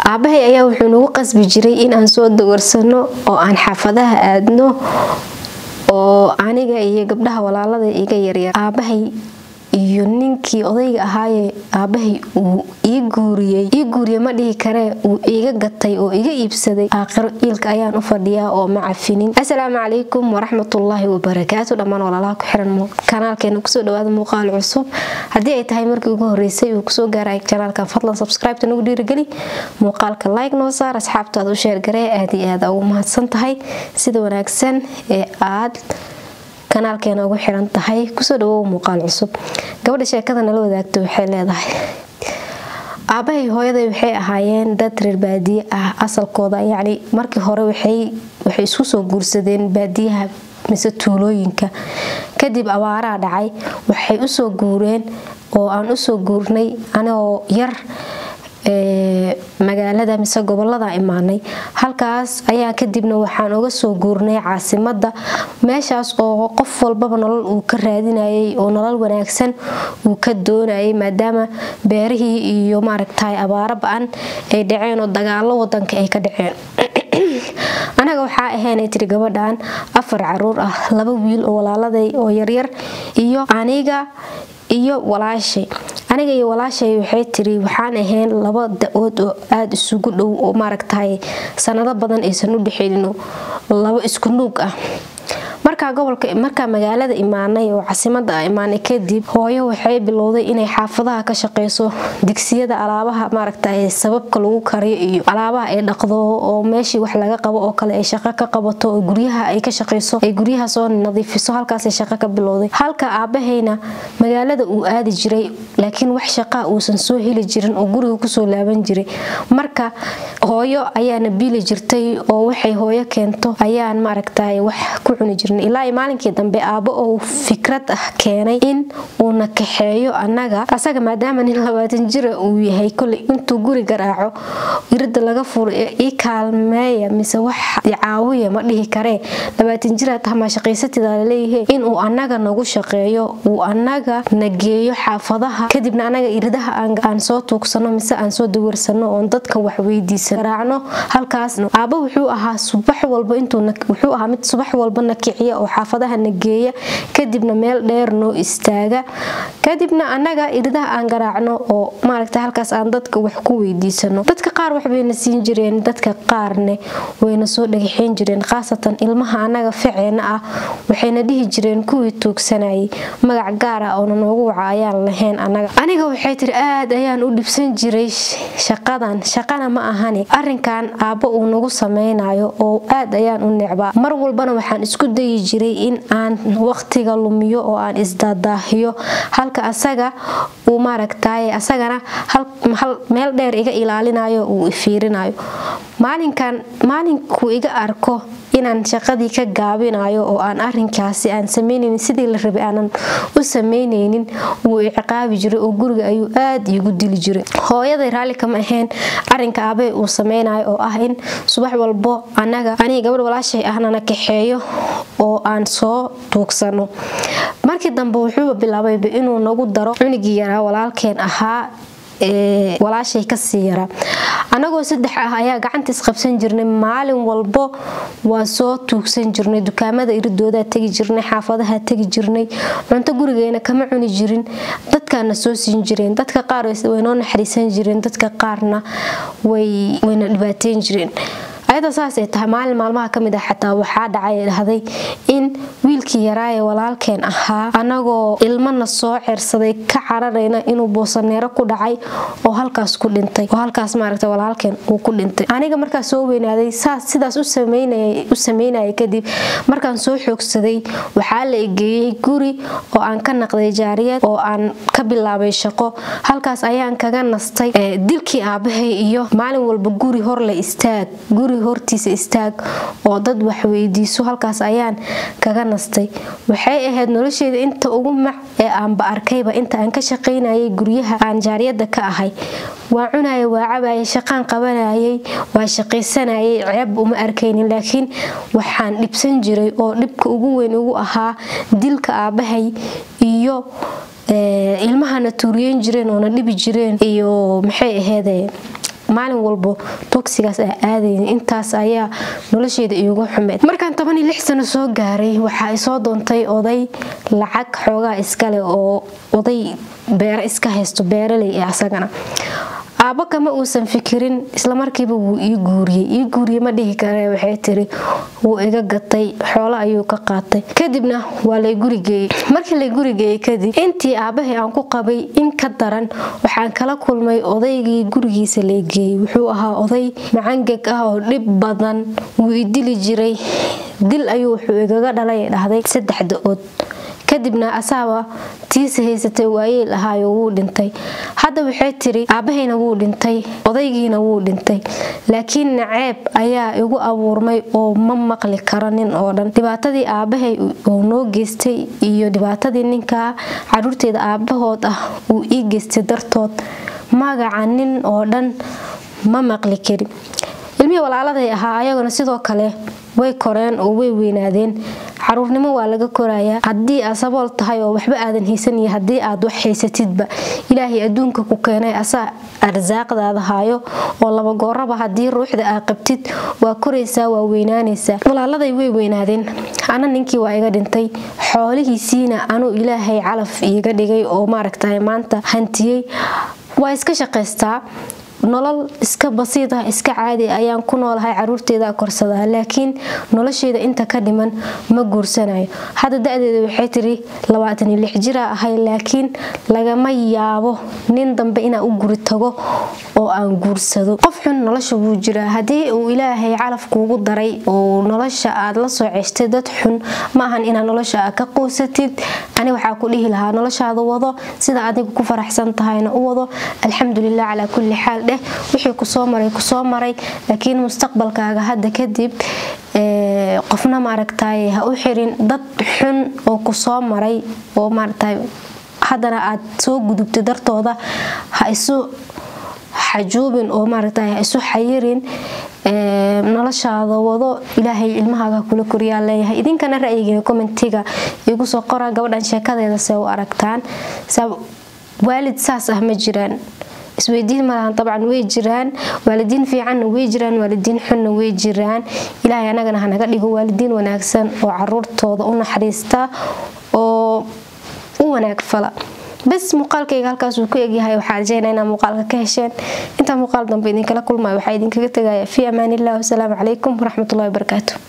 aabahay ayaa wuxuu nagu qasbi jiray in aan soo dawarsano oo aan xaafadaha aadno oo aniga iyo gabdhaha walaalada iga yaryar aabahay iyo ninkii odayga ahaaye aabahay uu ii guuriyay ma dhihi kare uu iga gatay oo iga iibsaday aakhiro ilka ayaan u fadhiyaa oo ma cafinin. Assalaamu calaykum waraxmatullaahi wabarakaatu. dhammaan walaalaha ku xiran kanaalkeena kusoo dhawaada muuqaal cusub. haddii ay tahay markii ugu horeysay uu kusoo gaaray kanaalka fadlan subscribe nagu dhiirigeli, muuqaalka like noo saar, asxaabtaada u share garee. aad iyo aad ugu mahadsan tahay sida wanaagsan ee aad kanaalkeena ugu xiran tahay. kusoo dhawow muuqaal cusub. gabadha sheekada nala wadaagto waxay leedahay aabahay hooyaday waxay ahaayeen dad reer baadiye ah asalkooda, yacni markii hore waxay isku soo guursadeen baadiyaha mise tuulooyinka. kadib abaaraha dhacay waxay u soo guureen oo aan u soo guurnay anoo yar magaalada mise gobolada imaanay. halkaas ayaa kadibna waxaan uga soo guurnay caasimada, meeshaas oo qof walbaba nolol uu ka raadinayay oo nolol wanaagsan uu ka doonayay, maadaama beerihii iyo maaragtay abaaro ba'an ay dhaceen oo dagaalo wadanka ay ka dhaceen. anaga waxaa ahaynay tiri gabadhan 4 caruur ah, 2 wiil oo walaaladay oo yaryar iyo aniga iyo walaashay. aniga iyo walaashay waxay tiri waxaan ahayn 2 da'ood oo aad isugu dhow oo maaragtay sanado badan aysan u dhaxeelin, 2 isku nuug ah. marka magaalada imaanay oo caasimada imaanay kadib hooyo waxay bilowday inay xaafadaha ka shaqeyso, digsiyada alaabaha maaragtay sababka lagu kariyo iyo alaabaha ay dhaqdo oo meeshii wax laga qabo oo kale ay shaqo ka qabato oo guryaha ay ka shaqeyso, ay guryaha soo nadiifiso. halkaas ay shaqo ka bilowday. halka aabahayna magaalada uu aadi jiray laakiin wax shaqo uusan soo heli jirin oo guriga ku soo laaban jiray. marka hooyo ayaana biili jirtay oo waxay hooyo keento ayaan maaragtay wax ku cuni jirnay. ilaa maalinkii dambe aabo oo fikrad ah keenay in uu na kaxeeyo anaga asaga, maadaama nin 20 jir uu yahay, kulli intuu guri garaaco irida laga furo ii kaalmeeya mise wax caawiya ma dhihi kare. 20 jir ah ma shaqaysatida leeyahay in uu anaga nagu shaqeeyo, uu anaga nageeyo xaafadaha, kadibna anaga iridaha aan soo tuugsano mise aan soo dawarsano oo dadka wax weydiisan raacno. halkaas aabo wuxuu ahaa subax walba wuxuu ahaa mid subax walba na kiciya oo xaafadaha nageeya, kadibna meel dheer noo istaaga, kadibna anaga iridaha aan garaacno oo maaragtay halkaas aan dadka wax ku weydiisano. dadka qaar wax bay na siin jireen, dadka qaarne wayna soo dhagaxeen jireen, khaasatan ilmaha anaga ficeena ah waxayna dhihi jireen kuwii tuugsanayay. magac gaar ah oo noogu wacayaan lahayn aniga waxay tiri aad ayaan u dhibsan jiray shaqana ma ahani arrinkan aabo uu nagu sameynayo oo aad ayaan u necbaa. mar walbana waxaan isku dayi jiray in aan waqtiga lumiyo oo aan isdaadaahiyo, halka asaga uu maaragtay asagana meel dheer iga ilaalinayo uu ifiirinayo. maalinkuu iga arko inaan shaqadii ka gaabinayo oo aan arrinkaasi aan sameynaynin sidii la rabay aanan u sameynaynin, wuu ciqaabi jiray oo guriga ayuu aad igu dili jiray. hooyaday raalli kama ahayn arrinka aabay uu sameynayo oo ah in subax walbo aniga gabadh walaashay ahna na kaxeeyo oo aan soo tuugsano. markii dambe wuxuu bilaabay inuu nagu daro cunugii yaraa walaalkeen ahaa walaashay ka sii yara. anagoo 3 ah ayaa gacanta isqabsan jirnay, maalin walbo waa soo tuugsan jirnay, dukaamada iridooda tagi jirnay, xaafadaha tagi jirnay, cunto gurigeena kama cuni jirin, dadkaana soo siin jireen. dadka qaar way noo naxariisan jireen, dadka qaarna wayna dhibaateyn jireen. ayada saas ay tahay maalin maalmaha kamid ah xataa waxaa dhacday in wiilkii yaraaye walaalkeen ahaa anagoo ilmana soo xirsaday ka cararayna inuu boosaneero ku dhacay oo halkaas ku dhintay, oo halkaas maaragtay walaalkeen uu ku dhintay. aniga markaas soo weynaaday sidaas u sameynayay kadib markaan soo xoogsaday waxaa la igeeyay guri oo aan ka naqday jaariyad oo aan ka bilaabay shaqo. halkaas ayaan kaga nastay dilkii aabahay iyo maalin walba guri hor la istaag, guri hortiisa istaag oo dad wax weydiiso. halkaas ayaan kaga nastay. waxay ahayd nolosheeda inta ugu mac ee aan ba arkayba inta aan ka shaqeynayay guryaha aan jaariyada ka ahay. waa cunayay, waa cabayay, shaqaan qabanayay, waa shaqaysanayay, ceeb uma arkaynin. laakiin waxaan dhibsan jiray oo dhibka ugu weyn ugu ahaa dilka aabahay iyo ilmahana tuuriyen jireen oo na dhibi jireen iyo maxay ahayd maalin walbo dugsigaas aadayn intaas ayaa nolosheeda iigu xumeed markaan 16 sano soo gaaray waxa ay soo doontay oday lacag xoogaa iska leh oo oday beer iska haysto beeraley asagana aaba kama uusan fikirin isla markiiba wuu ii guuriyay ma dhihi kare waxay tiri wuu iga gatay xoolo ayuu ka qaatay kadibna waa la gurigay markii la gurigay kadib intii aabahay aan ku qabay in ka daran waxaan kala kulmay odaygii gurigiisa leegay wuxuu ahaa oday macangag ah oo dhib badan wuu idili jiray dil ayuu wuxuu igaga dhalay dhahday 3 dood kadibna asaaba tiisa haysatay waayeel ahaayo wuu dhintay hadda waxay tiri aabahayna wuu dhintay odaygiina wuu dhintay laakiin naceeb ayaa igu abuurmay oo ma maqli karanin oo dhan dhibaatadii aabahay oo noo geystay iyo dhibaatadii ninka caruurteeda aabahood ah uu ii geystay dartood magaca nin oo dhan ma maqli karin ilmihii walaaladay ahaa ayaguna sidoo kale way koreen oo way weynaadeen caruurnimo waa laga korayaa hadii aad sabool tahay oo waxba aadan haysan iyo hadii aad wax haysatidba ilaahay adduunka ku keenay asaa arsaaqdaada haayo oo laba gooraba hadii ruuxda aad qabtid waa koraysaa waa weynaanaysaa walaaladay way weynaadeen ana ninkii waa iga dhintay xoolihiisiina anu ilaahay calaf iiga dhigay oo maaragtay maanta hantiyay waa iska shaqaystaa nolol iska basiid ah iska caadi ayaan ku noolahay caruurteeda korsada laakiin nolosheeda inta ka dhiman ma guursanayo hadda da'deedu waxay tiri 26 jir ahay laakiin lagama yaabo nin dambe ina u guri tago oo aan guursado qof xun nolosha wuu jiraa hadii uu ilaahay calaf kuugu daray oo nolosha aad la soo ceeshtay dad xun ma ahan ina nolosha ka qoosatid ani waxa ku dhihi lahaa noloshaada wado sida adigu ku faraxsan tahayna u wado alxamdulillah ala kulli xaal wixii ku soo maray laakiin mustaqbalkaaga hadda kadib qofna maaragtay ha u xirin dad xun oo ku soo maray oo maaragtay hadana aad soo gudubtay dartooda ha isu xajuubin oo maaragtay ha isu xayirin noloshaada wado ilaahay ilmahaaga kula koriyaa leeyahay idinkana ra'yiga commentiga igu soo qora gabadhan sheekadeeda see u aragtaan waalid saas ah ma jiraan isweydiin malahan طبعا way jiraan waalidiin fiican way jiraan waalidiin xun way jiraan ilaahay anagana hanaga dhigo waalidiin wanaagsan oo caruurtooda u naxariista oo u wanaag fala bas muuqaalkayga halkaas uu ku egyahay waxa rajaynayaa inaad muuqaalka ka hesheen inta muuqaal dambe idin kala kulmay waxa idin kaga tagayaa fi amaanillah wa salaamu calaykum wa rahmatullahi wa barakaatuh